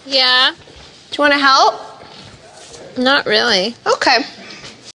Yeah. Do you want to help? Not really. Okay.